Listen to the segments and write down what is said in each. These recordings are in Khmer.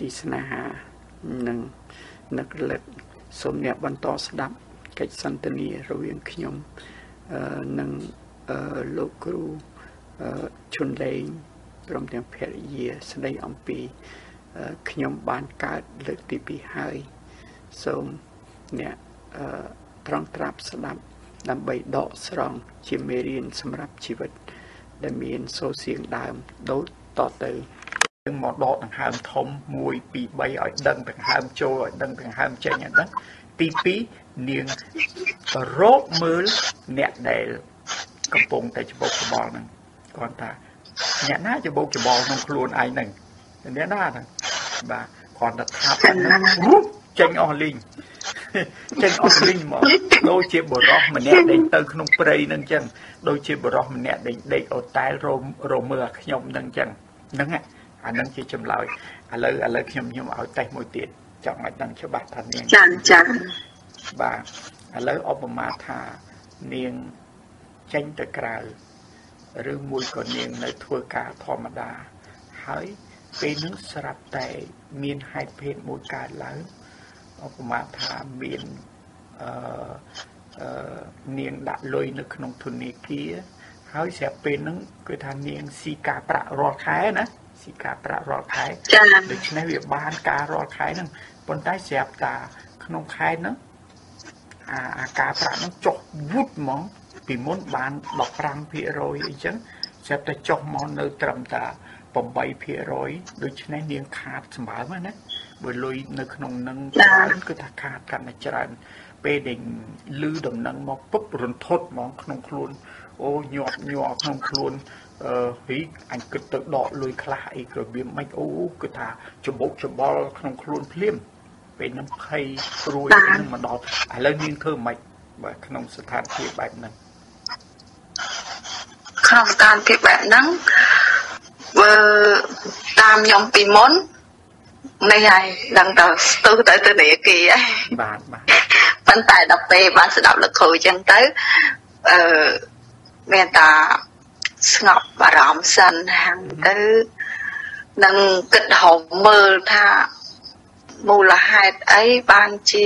ស្នេហានិងនឹករលឹកសូមអ្នកបន្តស្ដាប់កិច្ចសន្ទនារវាងខ្ញុំនិងលោកគ្រូជុនលេងព្រមទាំងភរិយាស្ដីអំពីខ្ញុំបានកើតលើកទី2ហើយសូមអ្នកត្រង់ត្រាប់ស្ដាប់ដើម្បីដកស្រង់ជាមេរៀនសម្រាប់ជីវិតដែលមានសូរសៀងដើមដូចតទៅយើងមកដកដង្ហើមធំ1 2 3ឲ្យដឹងដង្ហើមចូលឲ្យដឹងដង្ហើមចេញឲ្យដឹងទី2នាងរកមើលអ្នកដែលកំពុងតែច្បោកច្បល់ហ្នឹងគាត់ថាអ្នកណាច្បោកច្បល់ក្នុងខ្លួនឯងហ្នឹងអ្នកណាហ្នឹងបាទគាត់ទៅថាប់ហ្នឹងចេញអស់លីងចេញអស់លីងមកដូចជាបរោះម្នាក់ដេកទៅក្នុងព្រៃហ្នឹងចឹងដូចជាបរោះម្នាក់ដេកអូតែលរមើលខ្ញុំហ្នឹងចឹងហ្នឹងអាហ្នឹងជាចម្លើយឥឡូវខ្ញុំឲ្យតេស្តមួយទៀតចង់ឲ្យដឹងច្បាស់ថានាងចាបាទឥឡូវឧបមាថានាងចេញទៅក្រៅឬមួយក៏នាងនៅធ្វើការធម្មតាហើយពេលហ្នឹងស្រាប់តែមានហេតុភេទមួយកើតឡើងឧបមាថាមាននាងដាក់លុយនៅក្នុងធនាគារហើយស្រាប់ពេលហ្នឹងគឺថានាងស៊ីការប្រាក់រាល់ខែណាស៊ីការប្រាក់រាល់ខែដូច្នេះវាបានការរាល់ខែហ្នឹងប៉ុន្តែស្រាប់តាក្នុងខែហ្នឹងអាការប្រាក់ហ្នឹងចុះវូតហ្មងពីមុនបាន 15% អីចឹងស្រាប់តែចុះមកនៅត្រឹមតែ8% ដូច្នេះនាងខាតសម្បើមណាបើលុយនៅក្នុងនឹងច្រើនគឺថាខាតកាន់តែច្រើនពេលដែលលឺដំណឹងមកពុបរន្ធត់ហ្មងក្នុងខ្លួនអូញាប់ញ័រក្នុងខ្លួនអញគិតទៅដកលុយខ្លះអីក៏វាមិនអូគឺថាច្បោកច្បល់ក្នុងខ្លួនភ្លាមពេលហ្នឹងភ័យព្រួយនឹងមកដល់ឥឡូវនាងធ្វើម៉េចបាទក្នុងស្ថានភាពបែបហ្នឹងក្នុងស្ថានភាពបែបហ្នឹងបើតាមខ្ញុំពីមុននេះហើយដឹងទៅស្ទុះទៅធនាគារបាទប៉ុន្តែដល់ពេលបានស្ដាប់លោកគ្រូអញ្ចឹងទៅមានតាស្ងប់អារម្មណ៍សិនហាំទៅនឹងគិតហៅមើលថាមូលហេតុអីបានជា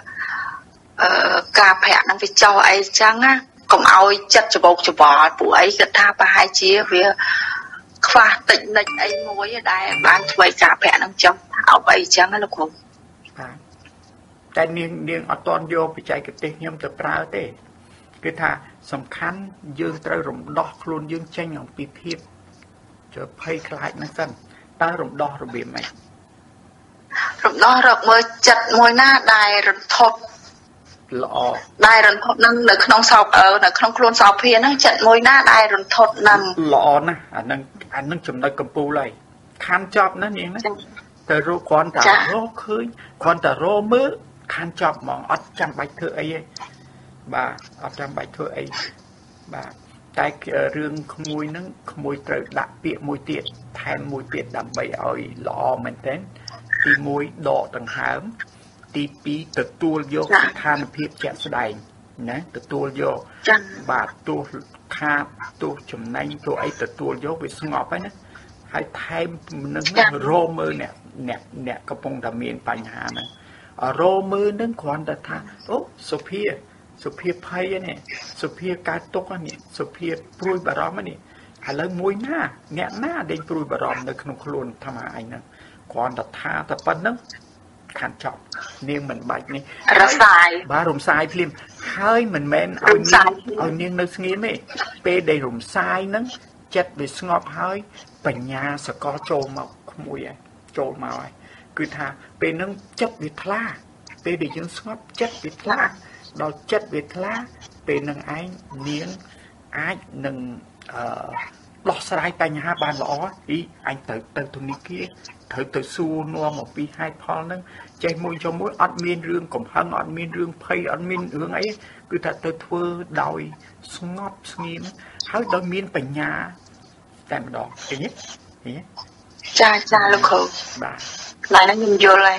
ការប្រាក់នឹងវាចុះអីចឹងណាកុំឲ្យចិត្តច្បោកច្បល់ពួកអីគិតថាប្រហែលជាវាខ្វះតិចនិចអីមួយដែលបានធ្វើការប្រាក់នឹងចុះអោបអីចឹងណាលោកគ្រូបាទតែនាងអត់តន់យកបច្ចេកទេសខ្ញុំទៅប្រើទេគឺថាសំខាន់យើងត្រូវរំដោះខ្លួនយើងចេញអំពីភាពភ័យខ្លាចហ្នឹងសិនតើរំដោះរបៀបម៉េចរំដោះរកមើលចិត្តមួយណាដែលរន្ធត់ល្អដែលរន្ធត់នឹងនៅក្នុងសោកនៅក្នុងខ្លួនសោភាហ្នឹងចិត្តមួយណាដែលរន្ធត់នឹងល្អណាស់អានឹងចំណុចកំពូលហើយខានចប់ណានាងណាទៅរកគ្រាន់តែរកឃើញគ្រាន់តែរកមើលខានចប់ហ្មងអត់ចាំបាច់ធ្វើអីទេបាទអត់ចាំបាច់ធ្វើអីបាទតែរឿងក្មួយហ្នឹងក្មួយត្រូវដាក់ពាក្យមួយទៀតថែមមួយទៀតដើម្បីឲ្យល្អមែនទែនទី1ដកដង្ហើមទី2ទទួលយកស្ថានភាពជាក់ស្ដែងណាទទួលយកបាទទោះខាតទោះចំណេញទោះអីទទួលយកវាស្ងប់ហើយណាហើយថែមនឹងរោមើលអ្នកកំពុងតែមានបញ្ហាហ្នឹងរោមើលនឹងគ្រាន់តែថាអូសុភាភ័យនេះសុភាកើតទុកនេះសុភាព្រួយបារម្ភនេះឥឡូវមួយណាអ្នកណាដែលព្រួយបារម្ភនៅក្នុងខ្លួនថាឯងហ្នឹងគ្រាន់តែថាតែប៉ុណ្្នឹងខាត់ចប់នាងមិនបាច់នេះរសាយបាទរំសាយភ្លាមហើយមិនមែនឲ្យនាងនៅស្ងៀមទេពេលដែលរំសាយហ្នឹងចិត្តវាស្ងប់ហើយបញ្ញាសកលចូលមកក្មួយហើយចូលមកហើយគឺថាពេលហ្នឹងចិត្តវាថ្លាពេលដែលយើងស្ងប់ចិត្តវាថ្លាដល់ចិត្តវាថ្លាពេលនឹងឯងនាងអាចនឹងដោះស្រាយបញ្ហាបានល្អអញទៅធនាគារត្រូវទៅសួរនាំអំពីហេតុផលហ្នឹងចេះមួយចំមួយអត់មានរឿងកំហឹងអត់មានរឿងភ័យអត់មានរឿងអីគឺថាទៅធ្វើដោយស្ងប់ស្ងៀមហើយដោយមានបញ្ញាតែម្ដងឃើញទេចាលោកគ្រូបាទឡើយហ្នឹងខ្ញុំយល់ហើយ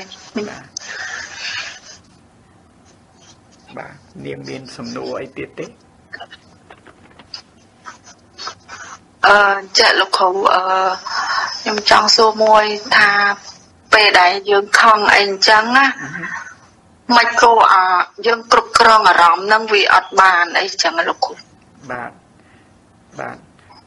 បាទនាងមានសំណួរអីទៀតទេចាលោកគ្រូខ្ញុំចង់សួរមួយថាពពេលដែលយើងខំអីអញ្ចឹងណាមិនគួរយើងគ្រប់គ្រងអារម្មណ៍នឹងវាអត់បានអីចឹងលោកគ្រូបាទបាទ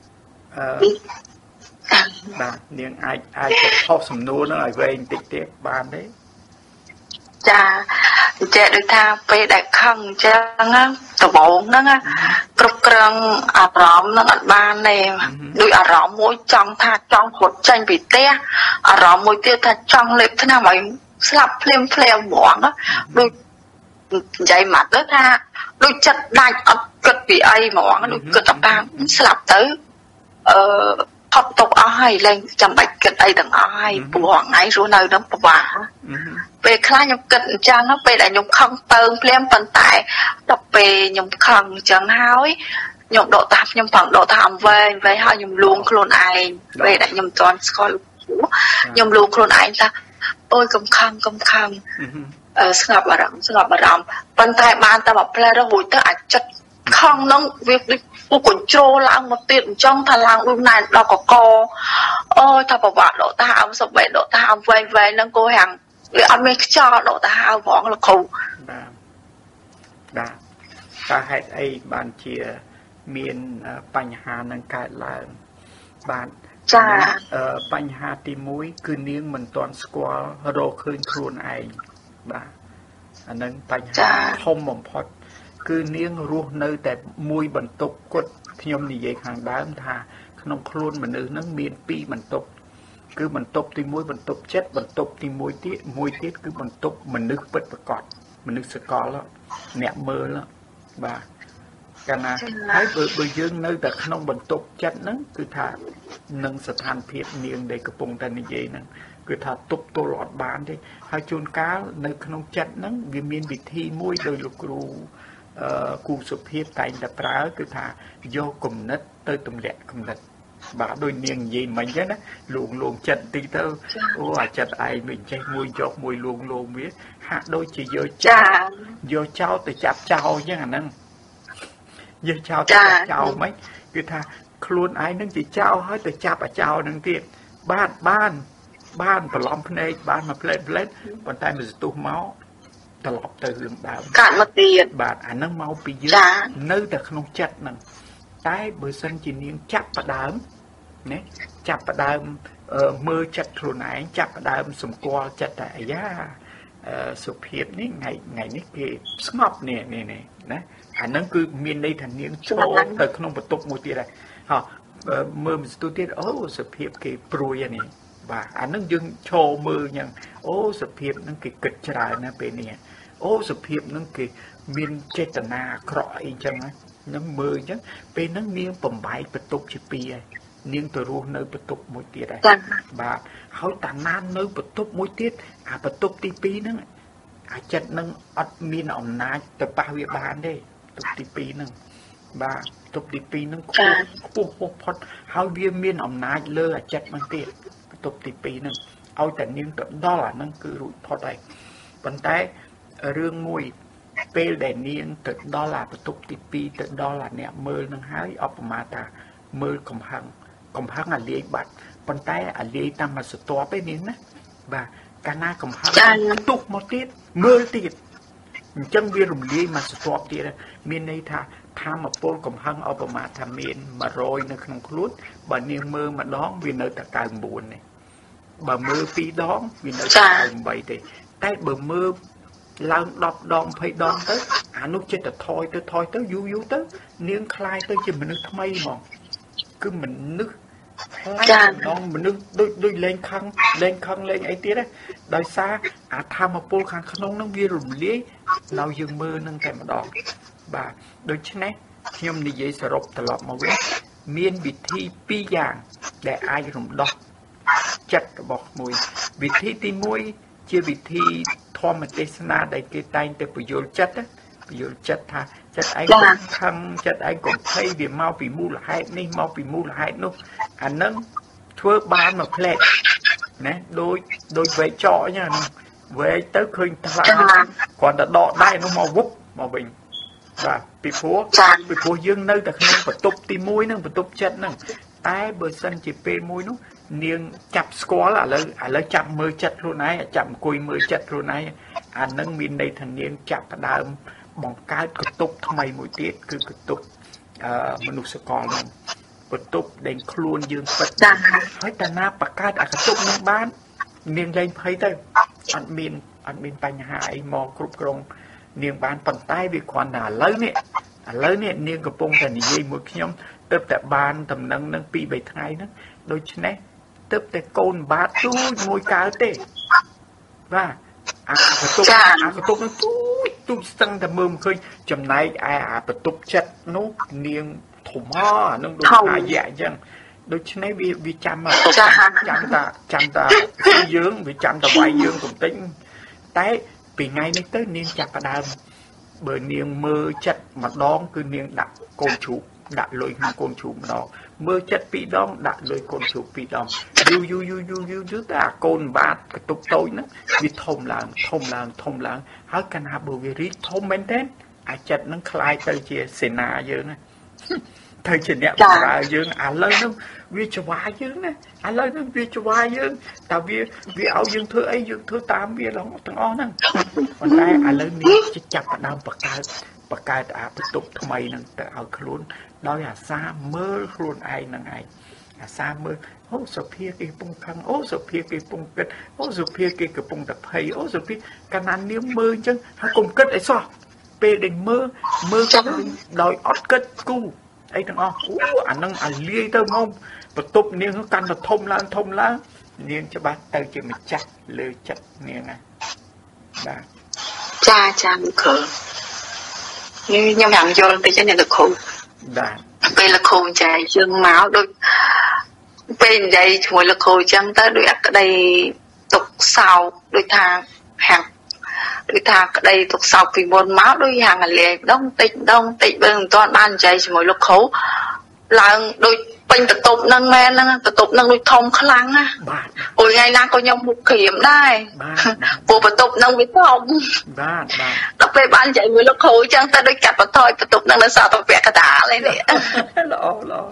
បាទនាងអាចខុសសំណួរនឹងឲ្យវែងតិចទៀតបានទេចាចេះដូចថាពេលដែលខឹងអញ្ចឹងដំបូងហ្នឹងគ្រប់គ្រងអារម្មណ៍ហ្នឹងអត់បានទេដូចអារម្មណ៍មួយចង់ថាចង់រត់ចេញពីផ្ទះអារម្មណ៍មួយទៀតថាចង់លេបថ្នាំឲ្យស្លាប់ភ្លាមហ្មងដូចនិយាយមកទៅថាដូចចិត្តដាច់អត់គិតពីអីហ្មងដូចគិតតែស្លាប់ទៅផុតទុកអស់ហើយលែងចាំបាច់គិតអីទាំងអស់ហើយព្រោះថ្ងៃរស់នៅនឹងពិបាកពេលខ្លះខ្ញុំគិតអញ្ចឹងពេលដែលខ្ញុំខឹងពើងភ្លាមប៉ុន្តែដល់ពេលខ្ញុំខឹងអញ្ចឹងហើយខ្ញុំដកតាខ្ញុំផងដកតាអំវែងហើយខ្ញុំលួងខ្លួនឯងពេលដែលខ្ញុំមិនទាន់ស្គាល់ខ្ញុំលួងខ្លួនឯងថាអូយកុំខឹងស្ងប់អារម្មណ៍ប៉ុន្តែបានតែមកផ្លែរហូតទៅអាចចិត្តខំនឹងវាដូចពុកញ្ជ្រោឡើងមកទៀតអញ្ចឹងថាឡើងដូចណែដល់កកអូយថាប្រវត្តិដកតាអមសុបេដកតាអមវែងហ្នឹងគោហាំងវាអត់មានខ្យល់ដកតាហៅហ្មងលោកគ្រូបាទតើហេតុអីបានជាមានបញ្ហានឹងកើតឡើងបាទចាបញ្ហាទី1គឺនាងមិនទាន់ស្គាល់រកឃើញខ្លួនឯងបាទអានឹងបញ្ហាធំបំផុតគឺនាងរស់នៅតែមួយបន្ទប់គាត់ខ្ញុំនិយាយខាងដើមថាក្នុងខ្លួនមនុស្សនឹងមាន2បន្ទប់គឺបន្ទប់ទី1បន្ទប់ចិត្តបន្ទប់ទី1ទៀតគឺបន្ទប់មនុស្សពិតប្រាកដមនុស្សសកលអ្នកមើលបាទកាលណាហើយបើយើងនៅតែក្នុងបន្ទប់ចិត្តហ្នឹងគឺថានឹងស្ថានភាពនាងដែលកំពុងតែនិយាយហ្នឹងគឺថាទប់ទល់អត់បានទេហើយជួនកាលនៅក្នុងចិត្តហ្នឹងវាមានវិធីមួយដោយលោកគ្រូគូសុភាពតែងតែប្រើគឺថាយកគំនិតទៅទម្លាក់គំនិតបាទដោយនាងនិយាយមិញចឹងណាលួងចិត្តតិចទៅអូអាចិត្តឯងមិនចេះមួយយកមួយលួងវាហាក់ដូចជាយកចោលទៅចាប់ចោលចឹងអាហ្នឹងយកចោលទៅចាប់ចោលមិនគឺថាខ្លួនឯងនឹងជាចោលហើយទៅចាប់អាចោលនឹងទៀតបានប្រឡំភ្នែកបានមកផ្លែតប៉ុន្តែមិនស្ទុះមកត្រឡប់ទៅរឿងដើមកាត់មកទៀតបាទអានឹងមកពីយើងនៅតែក្នុងចិត្តហ្នឹងតែបើសិនជានាងចាប់ផ្ដើមណាចាប់ផ្ដើមមើលចិត្តខ្លួនឯងចាប់ផ្ដើមសម្គាល់ចិត្តតែអាយ៉ាសុភាពនេះថ្ងៃនេះគេស្ងប់នេះណាអានឹងគឺមានន័យថានាងចូលទៅក្នុងបន្ទប់មួយទៀតហើយមើលមិនស្ទុះទៀតអូសុភាពគេព្រួយនេះបាទអានឹងយើងឈរមើលយ៉ាងអូសុភាពនឹងគេគិតច្រើនណាពេលនេះអូសុភាពនឹងគេមានចេតនាអាក្រក់អីចឹងហ្នឹងមើលអញ្ចឹងពេលហ្នឹងនាងបំបែកបន្ទប់ជា2ហើយនាងទៅរស់នៅបន្ទប់មួយទៀតហើយបាទហើយតាណាននៅបន្ទប់មួយទៀតអាបន្ទប់ទី2ហ្នឹងអាចិត្តហ្នឹងអត់មានអំណាចទៅប៉ះវាបានទេបន្ទប់ទី2ហ្នឹងបាទបន្ទប់ទី2ហ្នឹងខ្ពស់ផុតហើយវាមានអំណាចលើអាចិត្តហ្នឹងទៀតបន្ទប់ទី2ហ្នឹងឲ្យតែនាងទៅដល់អាហ្នឹងគឺរួចផុតហើយប៉ុន្តែរឿងមួយពេលដែលនាងទៅដល់អាបន្ទប់ទី2ទៅដល់អាអ្នកមើលនឹងហើយអបមាថាមើលកំហឹងអាលាយបាត់ប៉ុន្តែអាលាយតាមមកស្ទាប់ឯនាងណាបាទកាលណាកំហឹងទុកមកទៀតមើលទៀតអញ្ចឹងវារំលាយមកស្ទាប់ទៀតមានន័យថាធម្មពលកំហឹងអបមាថាមាន100នៅក្នុងខ្លួនបើនាងមើលម្ដងវានៅតែ99នេះបើមើល2ដងវានៅតែ98ទេតែបើមើលឡើង10ដង20ដងទៅអានោះចិត្តទៅថយទៅយូរទៅនាងคล้ายទៅជាមនុស្សថ្មីហ្មងគឺមនុស្សខ្លាំងម្ដងមនុស្សដូចលេងខឹងលេងអីទៀតណាដោយសារអាធម្មពលខាងក្នុងនឹងវារំលាយដល់យើងមើលនឹងតែម្ដងបាទដូច្នេះខ្ញុំនិយាយសរុបត្រឡប់មកវិញមានវិធី2យ៉ាងដែលអាចរំដោះចិត្តរបស់មួយវិធីទី1ជាវិធីធម្មទេសនាដែលគេតែងតែពយល់ចិត្តថាចិត្តឯងកុំខឹងចិត្តឯងកុំភ័យវាមកពីមូលហេតុនេះមកពីមូលហេតុនោះអានឹងធ្វើបានមកផ្លែកណាដូចវែកចកអញ្ចឹងវែកទៅឃើញថ្លាគ្រាន់តែដកដៃនោះមកវុបមកវិញបាទពីព្រោះយើងនៅតែក្នុងបន្ទប់ទី1ហ្នឹងបន្ទប់ចិត្តហ្នឹងតែបើសិនជាពេលមួយនោះនាងចាប់ស្គាល់ឥឡូវចាប់មើលចិត្តខ្លួនឯងចាប់អង្គុយមើលចិត្តខ្លួនឯងអានឹងមានន័យថានាងចាប់ផ្ដើមបង្កើតកតុបថ្មីមួយទៀតគឺកតុបមនុស្សកលហ្នឹងកតុបដែលខ្លួនយើងពិតហើយតាណាបង្កើតអាកតុបនឹងបាននាងលែងភ័យទៅអត់មានបញ្ហាអីមកគ្រប់គ្រងនាងបានប៉ុន្តែវាគ្រាន់តែឥឡូវនេះនាងកំពុងតែនិយាយមួយខ្ញុំទើបតែបានតំណឹងនឹង2 3ថ្ងៃហ្នឹងដូច្នេះទើបតែកូនបាតទូចមួយកើតទេបាទអាកតុបនឹងទូចស្ទឹងតែមើលមិនឃើញចំណែកឯអាបន្ទប់ចិត្តនោះនាងធំហ៎នឹងដូចអាយៈអញ្ចឹងដូច្នេះវាចាំតាយើងវាចាំតាវាយយើងកំតិចតែពីថ្ងៃនេះទៅនាងចាប់ផ្ដើមបើនាងមើលចិត្តម្ដងគឺនាងដាក់កូនជ្រូកដាក់លុយក្នុងកូនជ្រូកម្ដងមើលចិត្ត2 ដងដាក់លុយកូនជ្រូក2 ដងយូរតែអាកូនបាតកតុបតូចហ្នឹងវាធំឡើងហើយកាលណាបើវារីកធំមែនទេអាចិត្តហ្នឹងคล้ายទៅជាសេនាយើងណាទៅជាអ្នកបម្រើយើងឥឡូវហ្នឹងវាច្វាយើងណាឥឡូវហ្នឹងវាច្វាយើងតើវាឲ្យយើងធ្វើអីយើងធ្វើតាមវាទាំងអស់ហ្នឹងប៉ុន្តែឥឡូវនេះចាប់ផ្ដើមបង្កើតអាបន្ទប់ថ្មីហ្នឹងទៅឲ្យខ្លួនដោយអាសាមើលខ្លួនឯងហ្នឹងឯងអាសាមើលអូសុភាគេកំពុងខឹងអូសុភាគេកំពុងគិតអូសុភាគេកំពុងតែភ័យអូសុភាកាលណានាងមើលអញ្ចឹងហើយកុំគិតអីសោះពេលដែលមើលដោយអត់គិតគូអីទាំងអស់អានឹងអាលាយទៅងំបន្ទប់នាងកាន់តែធំឡើងនាងច្បាស់ទៅជាម្ចាស់លើចិត្តនាងណាបាទចាលោកគ្រូខ្ញុំយ៉ាងយល់តិចនេះលោកគ្រូបាទពេលលោកគ្រូចាយើងមកដូចពេលនិយាយជាមួយលោកគ្រូអញ្ចឹងទៅដូចអក្តីទុកសោកដូចថាហាក់ដូចថាក្តីទុកសោកពីមុនមកដូចហាងលាយម្ដងតិចបើមិនទាន់បាននិយាយជាមួយលោកគ្រូឡើងដូចពេញបន្ទប់នឹងមែនហ្នឹងបន្ទប់នឹងដូចធំខ្លាំងណាបាទអូយថ្ងៃណាក៏ខ្ញុំមុខក្រៀមដែរព្រោះបន្ទប់នឹងវាធំបាទដល់ពេលបាននិយាយមួយលោកគ្រូអញ្ចឹងទៅដូចកាត់បន្ថយបន្ទប់នឹងនៅសតវៈកដាលនេះល្អ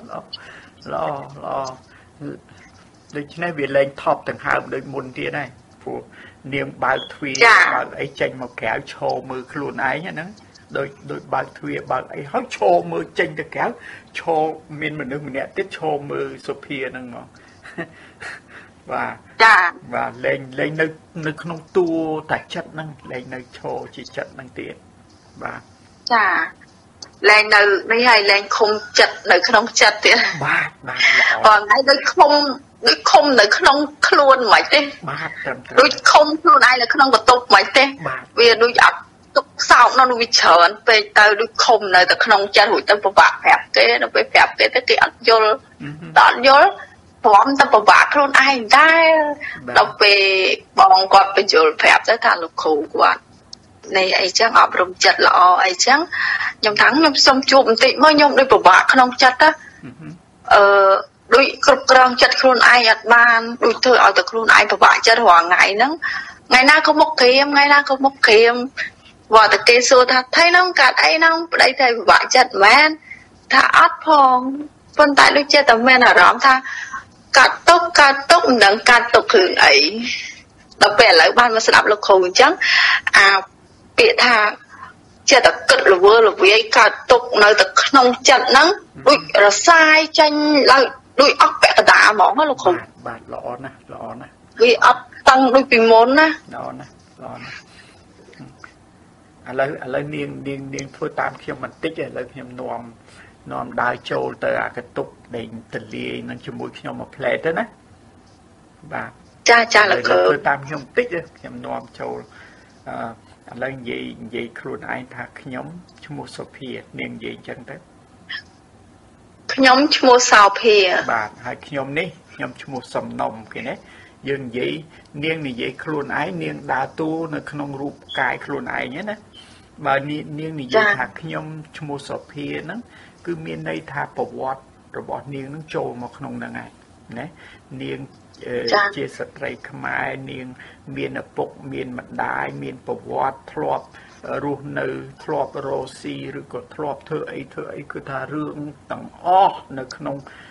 ដូច្នេះវាលែងថប់ទាំងហើមដូចមុនទៀតហើយព្រោះនាងបើកទ្វារបើកអីចេញមកក្រៅឈរមើលខ្លួនឯងហ្នឹងដូចបើកទ្វារបើកអីហើយឈរមើលចេញទៅក្រៅឈរមានមនុស្សម្នាក់ទៀតឈរមើលសុភាហ្នឹងហ្មងបាទលែងនៅក្នុងតួតាចិត្តហ្នឹងលែងនៅឈរជាចិត្តហ្នឹងទៀតបាទចាលែងនៅនេះហើយលែងឃុំចិត្តនៅក្នុងចិត្តទៀតបាទល្អបងឯងដូចឃុំនៅក្នុងខ្លួនមិនទេបាទដូចឃុំខ្លួនឯងនៅក្នុងបន្ទប់មិនទេវាដូចអត់ទុកសោកនៅវាច្រើនពេកទៅដូចឃុំនៅតែក្នុងចិត្តរួចទៅពិបាកប្រាប់គេដល់ពេលប្រាប់គេទៅគេអត់យល់ព្រមតែពិបាកខ្លួនឯងដែរដល់ពេលបងគាត់បញ្យល់ប្រាប់ទៅថាលោកគ្រូគាត់នេះអីចឹងអប់រំចិត្តល្អអីចឹងខ្ញុំថាខ្ញុំសុំជួបបន្តិចមកខ្ញុំដូចពិបាកក្នុងចិត្តណាដូចគ្រប់គ្រងចិត្តខ្លួនឯងអត់បានដូចធ្វើឲ្យតែខ្លួនឯងពិបាកចិត្តរាល់ថ្ងៃហ្នឹងថ្ងៃណាក៏មុខក្រៀមវត្តគេសួរថាថៃហ្នឹងកាត់អីហ្នឹងប្តីថាពិបាកចិត្តមែនថាអត់ផងប៉ុន្តែដូចជាតែមានអារម្មណ៍ថាកាត់ទុកមិនដឹងកាត់ទុកគ្រឿងអីដល់ពេលឥឡូវបានមកស្ដាប់លោកគ្រូអញ្ចឹងអាពាក្យថាចេះតែគិតរវើរវាយកើតទុកនៅតែក្នុងចិត្តហ្នឹងដូចរសាយចាញ់ឡើងដូចអស់ពាក់កណ្ដាលហ្មងលោកគ្រូបាទល្អណាស់វាអត់តាំងដូចពីមុនណាល្អណាស់ឥឡូវនាងធ្វើតាមខ្ញុំបន្តិចឥឡូវខ្ញុំនាំដើរចូលទៅអាកតុបដេញទលាយនឹងជាមួយខ្ញុំមួយផ្លែទៅណាបាទចាលោកគ្រូធ្វើតាមខ្ញុំបន្តិចខ្ញុំនាំចូលឥឡូវនិយាយខ្លួនឯងថាខ្ញុំឈ្មោះសុភានាងនិយាយអញ្ចឹងទៅខ្ញុំឈ្មោះសោភាបាទហើយខ្ញុំនេះខ្ញុំឈ្មោះសំណុំគេណាយើងនិយាយនាងនិយាយខ្លួនឯងនាងដើរតួនៅក្នុងរូបកាយខ្លួនឯងណាបើនាងនិយាយថាខ្ញុំឈ្មោះសុភាហ្នឹងគឺមានន័យថាប្រវត្តិរបស់នាងនឹងចូលមកក្នុងហ្នឹងហើយណានាងជាស្ត្រីខ្មែរនាងមានឪពុកមានម្ដាយមានប្រវត្តិធ្លាប់រស់នៅធ្លាប់រស់ស៊ីឬក៏ធ្លាប់ធ្វើអីគឺថារឿងទាំងអស់នៅក្នុង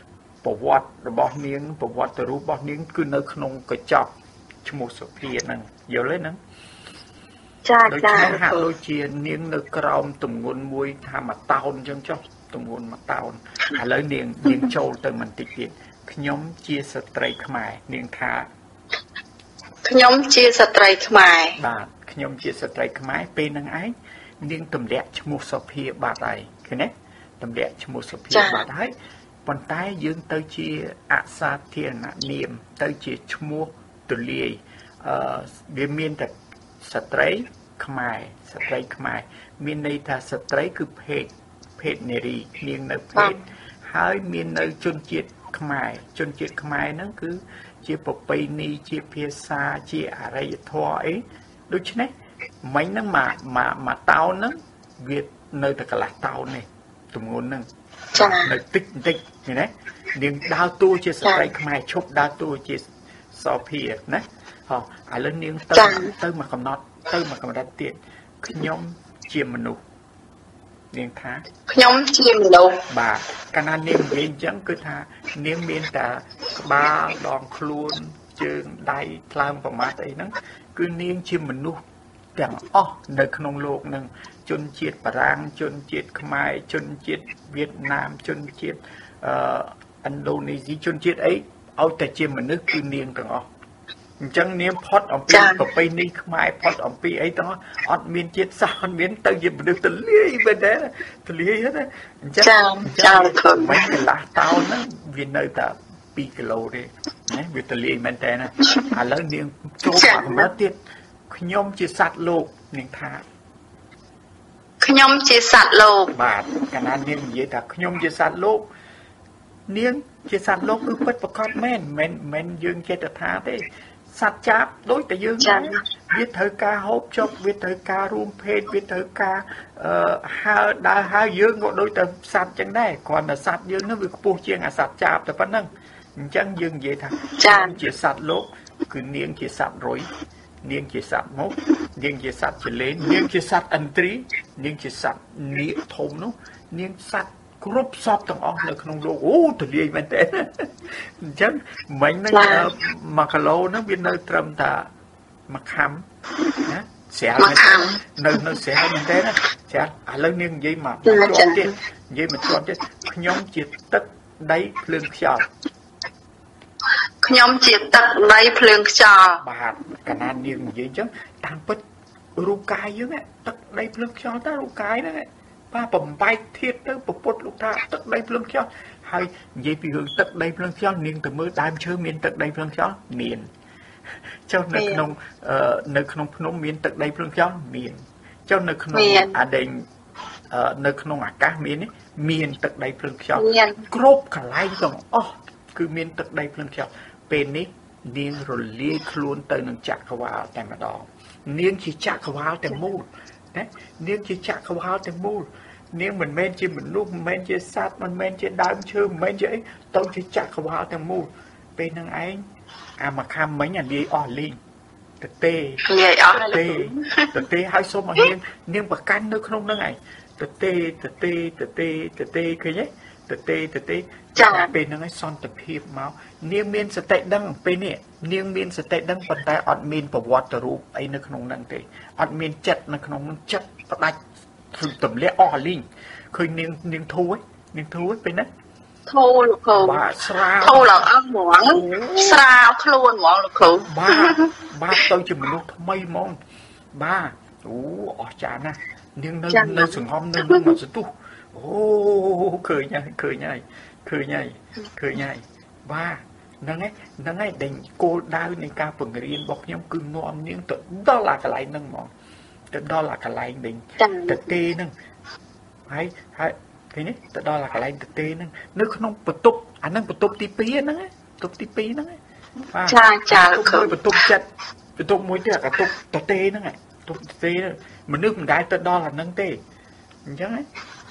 ប្រវត្តិរបស់នាងប្រវត្តិរូបរបស់នាងគឺនៅក្នុងកញ្ចប់ឈ្មោះសុភាហ្នឹងយល់ទេហ្នឹងចាដូចចានេះហាក់ដូចជានាងនៅក្រោមទម្ងន់មួយថាមួយតោនអញ្ចឹងចុះទម្ងន់មួយតោនឥឡូវនាងចូលទៅបន្តិចទៀតខ្ញុំជាស្ត្រីខ្មែរនាងថាខ្ញុំជាស្ត្រីខ្មែរបាទខ្ញុំជាស្ត្រីខ្មែរពេលហ្នឹងឯងនាងទម្លាក់ឈ្មោះសុភាបាត់ហើយឃើញទេទម្លាក់ឈ្មោះសុភាបាត់ហើយប៉ុន្តែយើងទៅជាអសាធារណនាមទៅជាឈ្មោះទូលាយវាមានតែស្ត្រីខ្មែរមានន័យថាស្ត្រីគឺភេទនារីនាងនៅភេទហើយមាននៅជនជាតិខ្មែរហ្នឹងគឺជាប្រពៃណីជាភាសាជាអរិយធម៌អីដូច្នេះមិញហ្នឹងមកតោនហ្នឹងវានៅតែកន្លះតោននេះទម្ងន់ហ្នឹងនៅតិចឃើញទេនាងដើរតួជាស្ត្រីខ្មែរឈប់ដើរតួជាសោភាណាឥឡូវនាងទៅមកកំណត់ទៅមកកម្រិតទៀតខ្ញុំជាមនុស្សនាងថាខ្ញុំជាមនុស្សបាទកាលណានាងនិយាយអញ្ចឹងគឺថានាងមានតែក្បាលដងខ្លួនជើងដៃថ្លើមប្រមាថអីហ្នឹងគឺនាងជាមនុស្សទាំងអស់នៅក្នុងโลกហ្នឹងជនជាតិបារាំងជនជាតិខ្មែរជនជាតិវៀតណាមជនជាតិឥណ្ឌូនេស៊ីជនជាតិអីឲ្យតែជាមនុស្សគឺនាងទាំងអស់អញ្ចឹងនាងផុតអំពីប្រពៃណីខ្មែរផុតអំពីអីទាំងអត់មានជាតិសាសន៍អត់មានទៅជាមនុស្សទលាយមែនទេទលាយណាអញ្ចឹងមិនកន្លះតោនហ្នឹងវានៅតែ2គីឡូទេណាវាទលាយមែនទេណាឥឡូវនាងចូលមកកម្រិតទៀតខ្ញុំជាសត្វលោកនាងថាខ្ញុំជាសត្វលោកបាទកាលណានាងនិយាយថាខ្ញុំជាសត្វលោកនាងជាសត្វលោកគឺពិតប្រាកដមែនយើងចេះតែថាទេសត្វចាបដូចតែយើងវាត្រូវការហូបចុកវាត្រូវការរួមភេទវាត្រូវការហើដើរហើយើងក៏ដូចតែសត្វចឹងដែរគ្រាន់តែសត្វយើងនោះវាខ្ពស់ជាងអាសត្វចាបតែប៉ុណ្្នឹងអញ្ចឹងយើងនិយាយថាជាសត្វលោកគឺនាងជាសត្វរុយនាងជាសត្វមុខនាងជាសត្វចលេននាងជាសត្វឥន្ទ្រីនាងជាសត្វនាគធំនោះនាងសត្វគ្រប់សពទាំងអស់នៅក្នុងโลกអូទលាយមែនទេអញ្ចឹងមិញហ្នឹង1គីឡូហ្នឹងវានៅត្រឹមតែ1ខាំណាស្រាលមែនទេនៅស្រាលមែនទេណាស្រាលឥឡូវនាងនិយាយមកជាប់ទៀតនិយាយមកជាប់ទៀតខ្ញុំជាទឹកដីភ្លើងខ្យល់ខ្ញុំជាទឹកដីភ្លើងខ្យល់បាទកាលណានាងនិយាយអញ្ចឹងតាមពិតរូបកាយយើងទឹកដីភ្លើងខ្យល់តើរូបកាយហ្នឹងបាទបំបែកធាតុទៅពុទ្ធលោកថាទឹកដីភ្លើងខ្យល់ហើយនិយាយពីរឿងទឹកដីភ្លើងខ្យល់នាងទៅមើលដើមឈើមានទឹកដីភ្លើងខ្យល់មានចុះនៅក្នុងភ្នំមានទឹកដីភ្លើងខ្យល់មានចុះនៅក្នុងអាដេញនៅក្នុងអាកាសមានទឹកដីភ្លើងខ្យល់គ្រប់កន្លែងទាំងអស់គឺមានទឹកដីភ្លើងខ្យល់ពេលនេះនាងរលាយខ្លួនទៅនឹងចក្រវាឡតែម្ដងនាងជាចក្រវាឡតែមូលនាងជាចក្រវាឡទាំងមូលនាងមិនមែនជាមនុស្សមិនមែនជាសត្វមិនមែនជាដើមឈើមិនមែនជាអីទៅជាចក្រវាឡទាំងមូលពេលហ្នឹងឯងអាមកខាំមិញអាលាយអស់លីងតេលាយអស់តេឲ្យសុំឲ្យនាងប្រកាន់នៅក្នុងហ្នឹងឯងតេឃើញទេតេចាពេលហ្នឹងឯងសន្តិភាពមកនាងមានសតិដឹងពេលនេះនាងមានសតិដឹងប៉ុន្តែអត់មានប្រវត្តិរូបអីនៅក្នុងហ្នឹងទេអត់មានចិត្តនៅក្នុងហ្នឹងចិត្តផ្ដាច់ទម្លាក់អស់លីងឃើញនាងធូរពេលហ្នឹងធូរលោកគ្រូបាទស្រាលធូរឡើងអស់ហ្មងស្រាលខ្លួនហ្មងលោកគ្រូបាទទៅជាមនុស្សថ្មីហ្មងបាទអូអស្ចារ្យណាស់នាងនៅសង្ហំនៅមកសន្ទុះអូឃើញហើយបាទហ្នឹងហើយដែលគោលដៅនៃការបង្រៀនរបស់ខ្ញុំគឺនាំនាងទៅដល់អាកន្លែងហ្នឹងហ្មងទៅដល់អាកន្លែងដេញតេហ្នឹងហើយឃើញទេទៅដល់អាកន្លែងតេហ្នឹងនៅក្នុងបន្ទប់អាហ្នឹងបន្ទប់ទី2ហ្នឹងបន្ទប់ទី2ហ្នឹងបាទចាបន្ទប់ចិត្តបន្ទប់មួយទៀតអាបន្ទប់តេហ្នឹងបន្ទប់តេមនុស្សមិនដែលទៅដល់អាហ្នឹងទេអញ្ចឹងហ៎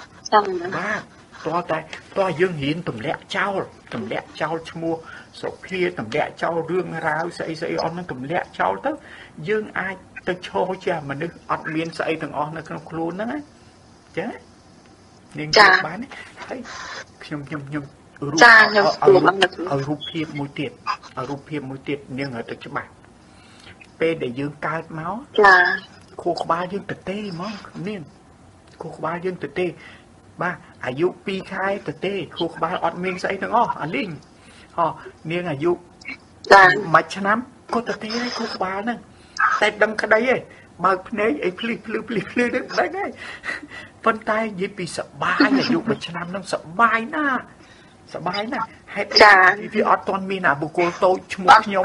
បាទតើយើងរៀនទម្លាក់ចោលឈ្មោះសុភាទម្លាក់ចោលរឿងរ៉ាវស្អីអស់ហ្នឹងទម្លាក់ចោលទៅយើងអាចទៅឈរជាមនុស្សអត់មានស្អីទាំងអស់នៅក្នុងខ្លួនហ្នឹងណាអញ្ចឹងនាងបានហើយខ្ញុំចាខ្ញុំស្គាល់បងឲ្យរូបភាពមួយទៀតនាងឲ្យទៅច្បាស់ពេលដែលយើងកើតមកចាខួរក្បាលយើងទៅទេហ្មងនាងខួរក្បាលយើងទៅទេបាទអាយុ2ខែទៅទេខួរក្បាលអត់មានស្អីទាំងអស់អាលីងនាងអាយុមួយឆ្នាំក៏ទៅទេហើយខួរក្បាលហ្នឹងតែដឹងក្តីឯងបើកភ្នែកអីភ្លឺហ្នឹងដឹងហើយប៉ុន្តែនិយាយពីសបាយអាយុមួយឆ្នាំហ្នឹងសបាយណាស់ហេតុវាអត់ទាន់មានអាបុគ្គលតូចឈ្មោះខ្ញុំ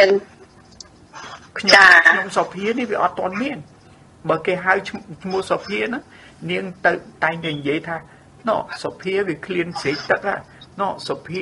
ខ្ញុំសុភានេះវាអត់ទាន់មានបើគេហៅឈ្មោះសុភាណានាងទៅតែងតែនិយាយថាណោសុភាវាឃ្លានស្រេកទឹកហ่ะណោសុភា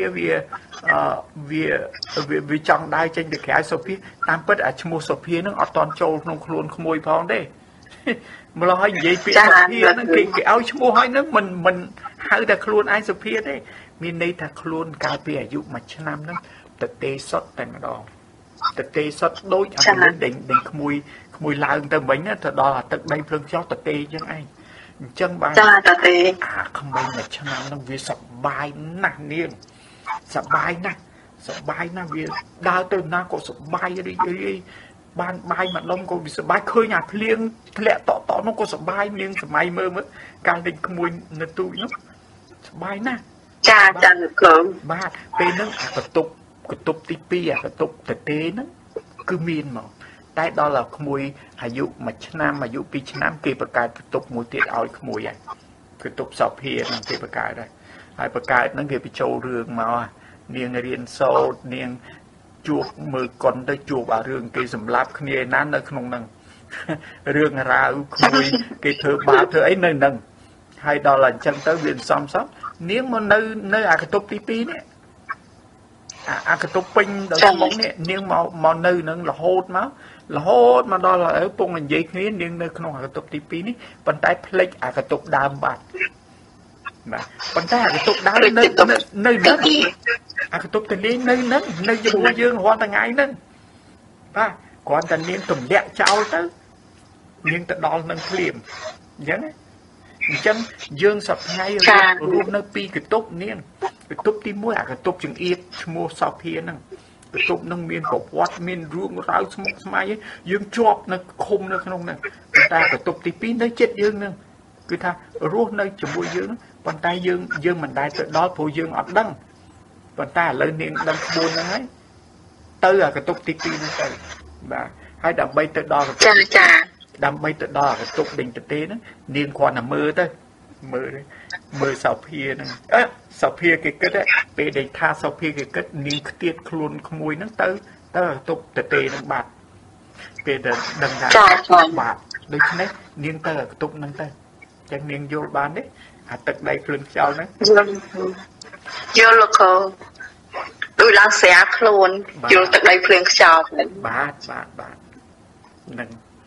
វាចង់ដើរចេញទៅក្រៅសុភាតាមពិតអាឈ្មោះសុភានឹងអត់ទាន់ចូលក្នុងខ្លួនក្មួយផងទេម្ល៉េះហើយនិយាយពីសុភាហ្នឹងគេឲ្យឈ្មោះឲ្យហ្នឹងមិនហៅតែខ្លួនឯងសុភាទេមានន័យថាខ្លួនកាលពីអាយុមួយឆ្នាំហ្នឹងតទេសុតតែម្ដងតទេសុតដូចអាខ្លួនដេញក្មួយឡើងទៅវិញទៅដល់អាទឹកដីភ្លើងខ្យល់តទេអញ្ចឹងឯងអញ្ចឹងបានចាតទេក្មេងមួយឆ្នាំហ្នឹងវាសប្បាយណាស់នាងសប្បាយណាស់វាដើរទៅណាក៏សប្បាយរីកបានបាយមួយដុំក៏វាសប្បាយឃើញអាភ្លៀងធ្លាក់តនោះក៏សប្បាយនាងសម័យមើលកាលដេញក្មួយនៅទូចនោះសប្បាយណាស់ចាឃើញបាទពេលហ្នឹងកតុបទី2កតុបតទេហ្នឹងគឺមានមកតែដល់ដល់ក្មួយអាយុ1ឆ្នាំអាយុ2ឆ្នាំគេបង្កើតកតុបមួយទៀតឲ្យក្មួយហើយកតុបសភាហ្នឹងគេបង្កើតហើយបង្កើតហ្នឹងគេបញ្ចូលរឿងមកនាងរៀនសូត្រនាងជួបមើលកុនទៅជួបអារឿងគេសម្លាប់គ្នាណានៅក្នុងហ្នឹងរឿងរ៉ាវក្មួយគេធ្វើបាបធ្វើអីនៅហ្នឹងហើយដល់អញ្ចឹងទៅវាសំនាងមកនៅអាកតុបទី2នេះអាកតុបពេញដល់ស្មុកនេះនាងមកនៅនឹងរហូតមកដល់ឥឡូវពងនិយាយគ្នានាងនៅក្នុងអាកតុបទី2នេះប៉ុន្តែផ្លេចអាកតុបដើមបាត់បាទប៉ុន្តែអាកតុបដើមនៅហ្នឹងអាកតុបតលេងនៅហ្នឹងនៅជាមួយយើងរាល់ថ្ងៃហ្នឹងបាទគ្រាន់តែនាងទម្លាក់ចោលទៅនាងទៅដល់នឹងភ្លាមអញ្ចឹងយើងសប្តាហ៍រស់នៅពីកតុបនាងកតុបទី1អាកតុបចង្អៀតឈ្មោះសោភាហ្នឹងកតុបហ្នឹងមានប្រវត្តិមានរឿងរ៉ាវស្មុគស្មាញយើងជាប់នៅឃុំនៅក្នុងហ្នឹងតែកតុបទី2នៅចិត្តយើងហ្នឹងគឺថារស់នៅជាមួយយើងប៉ុន្តែយើងមិនដែលទៅដល់ព្រោះយើងអត់ដឹងប៉ុន្តែឥឡូវនាងដឹងក្បួនហ្នឹងហើយទៅអាកតុបទី2ហ្នឹងទៅបាទហើយដើម្បីទៅដល់កតុបដើម្បីទៅដល់កតុបដេញតទេហ្នឹងនាងគ្រាន់តែមើលសោភាហ្នឹងសោភាគេគិតពេលដែលថាសោភាគេគិតនាងខ្ទាតខ្លួនក្មួយហ្នឹងទៅកតុបតទេហ្នឹងបាត់ពេលដែលដឹងថាបាត់ដូច្នេះនាងទៅកតុបហ្នឹងទៅចឹងនាងយល់បានទេអាទឹកដីភ្លើងខ្យល់ហ្នឹងយល់លោកគ្រូដូចឡើងស្រាខ្លួនយល់ទឹកដីភ្លើងខ្យល់បាទហ្នឹង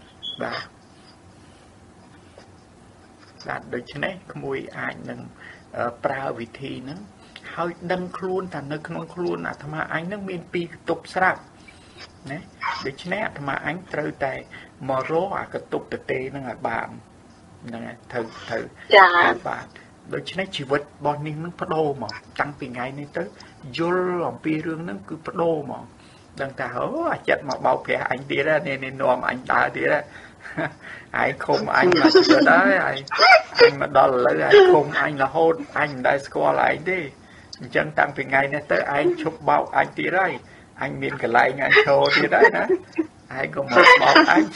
បាទដូច្នេះក្មួយអាចនឹងប្រើវិធីហ្នឹងហើយដឹងខ្លួនថានៅក្នុងខ្លួនអាត្មាអញហ្នឹងមាន2កតុបស្រាប់ណាដូច្នេះអាត្មាអញត្រូវតែមករកអាកតុបតទេហ្នឹងឲ្យបានហ្នឹងហើយត្រូវចាបាទដូច្នេះជីវិតរបស់នេះនឹងបដូរមកតាំងពីថ្ងៃនេះទៅយល់អំពីរឿងហ្នឹងគឺបដូរមកដឹងថាអូអាចិត្តមកបោកប្រាស់អញទៀតនេះនាំអញដើរទៀតឯងឃុំអញមកជីវិតហើយឯងមកដល់ឥឡូវឯងឃុំអញរហូតអញមិនដែលស្គាល់ឯងទេអញ្ចឹងតាំងពីថ្ងៃនេះទៅឯងឈប់បោកអញទៀតហើយអញមានកន្លែងអញឈរទៀតហើយណាឯងក៏មកបោកអញ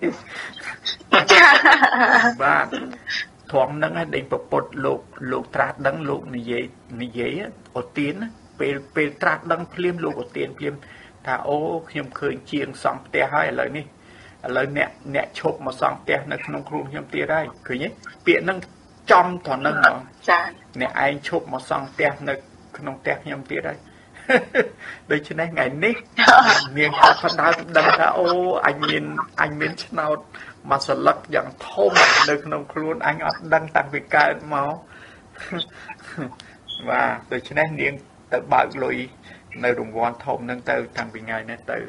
បាទធំហ្នឹងឯងដេញប្រពុតលោកត្រាស់ដឹងលោកនិយាយអូទៀនពេលត្រាស់ដឹងភ្លាមលោកអូទៀនភ្លាមថាអូខ្ញុំឃើញជាងសង់ផ្ទះហើយឥឡូវអ្នកឈប់មកសង់ផ្ទះនៅក្នុងខ្លួនខ្ញុំទៀតហើយឃើញទេពាក្យហ្នឹងចំត្រឹមហ្នឹងហ្មងចាអ្នកឯងឈប់មកសង់ផ្ទះនៅក្នុងផ្ទះខ្ញុំទៀតហើយដូច្នេះថ្ងៃនេះនាងគាត់ផ្ដើមដឹងថាអូអញមានឆ្នោតមកសន្លឹកយ៉ាងធំនៅក្នុងខ្លួនអញអត់ដឹងតាំងពីកើតមកបាទដូច្នេះនាងទៅបើកលុយនៅរង្វាន់ធំហ្នឹងទៅតាំងពីថ្ងៃនេះទៅ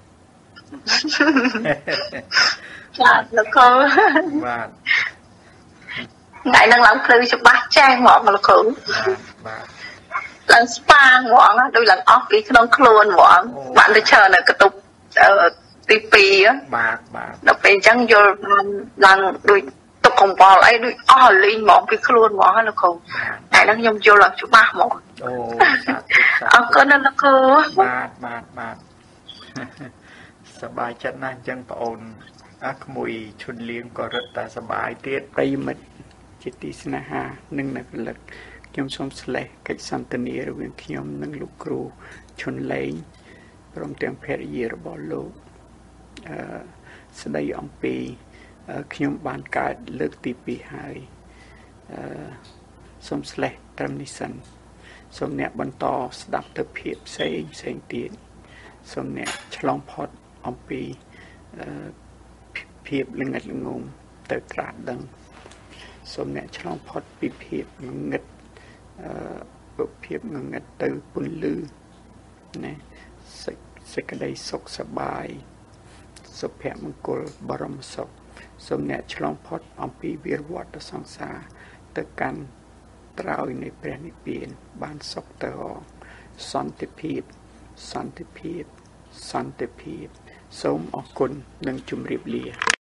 ចាលោកគ្រូបាទថ្ងៃហ្នឹងឡើងភ្លឺច្បាស់ចាស់ហ្មងលោកគ្រូបាទឡឡើងស្ប៉ាងហ្មងដូចឡើងអស់ពីក្នុងខ្លួនហ្មងបានទៅច្រើននៅកតុបទី2 បាទដល់ពេលអញ្ចឹងយល់ឡើងដូចទុកកង្វល់អីដូចអស់លីងហ្មងពីខ្លួនហ្មងណាលោកគ្រូតែហ្នឹងខ្ញុំយល់ឡើងច្បាស់ហ្មងអូអរគុណណាលោកគ្រូបាទសប្បាយចិត្តណាស់អញ្ចឹងបងអូនក្មួយឈុនលៀងក៏រត់តែសប្បាយទៀតប្រិមិត្តជាទីស្នេហានិងអ្នករលឹកខ្ញុំសូមស្លេះកិច្ចសន្ទនារវាងខ្ញុំនិងលោកគ្រូឈុនលេងព្រមទាំងភរិយារបស់លោកស្ដីអំពីខ្ញុំបានកើតលើកទី2ហើយសូមស្លេះត្រឹមនេះសិនសូមអ្នកបន្តស្ដាប់ទៅភាពផ្សេងទៀតសូមអ្នកឆ្លងផុតអំពីភាពល្ងិតល្ងងទៅត្រាស់ដឹងសូមអ្នកឆ្លងផុតពីភាពងងឹតភាពងងឹតទៅពន្លឺណាសេចក្តីសុខសប្បាយសុភមង្គលបរមសុខសូមអ្នកឆ្លងផុតអំពីវារវដ្តសង្សារទៅកាន់ត្រើយនៃព្រះនិព្វានបានសុខទៅសន្តិភាពសូមអរគុណនិងជម្រាបលា